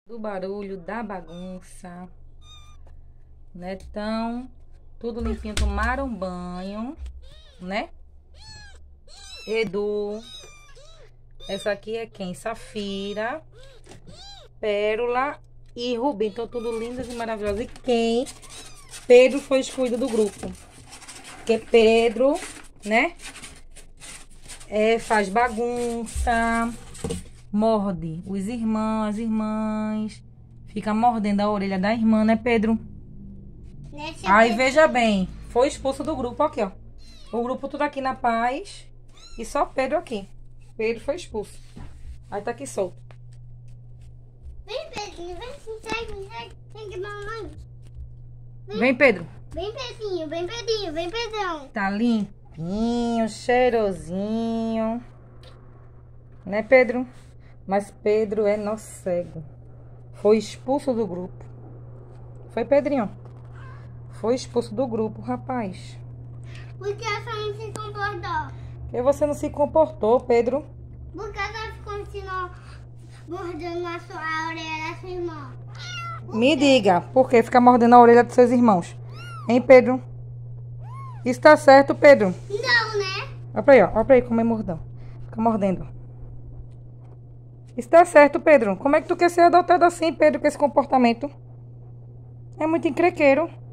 Do barulho, da bagunça, né? Então, tudo limpinho, tomaram banho, né? Edu. Essa aqui é quem? Safira, Pérola e Rubem. Então, tudo lindas e maravilhosas. E quem? Pedro foi excluído do grupo. Porque Pedro, né? Faz bagunça, morde os irmãos, as irmãs. Fica mordendo a orelha da irmã, né, Pedro? Aí, veja bem. Foi expulso do grupo, aqui, ó. O grupo tudo aqui na paz. E só Pedro aqui. Pedro foi expulso. Aí tá aqui solto. Vem, Pedrinho, vem, segue mamãe. Vem, Pedro. Vem, Pedrinho, vem, Pedrinho, vem, Pedrão. Tá limpinho, cheirosinho. Né, Pedro? Mas Pedro é nosso cego. Foi expulso do grupo. Foi, Pedrinho? Foi expulso do grupo, rapaz. Por que a sua não se comportou? Porque você não se comportou, Pedro. Por que ela continuou mordendo a orelha da sua irmã? Me diga, por que fica mordendo a orelha dos seus irmãos? Hein, Pedro? Isso tá certo, Pedro? Não, né? Olha pra aí, ó. Olha pra aí como é mordão. Fica mordendo. Isso tá certo, Pedro. Como é que tu quer ser adotado assim, Pedro, com esse comportamento? É muito encrenqueiro.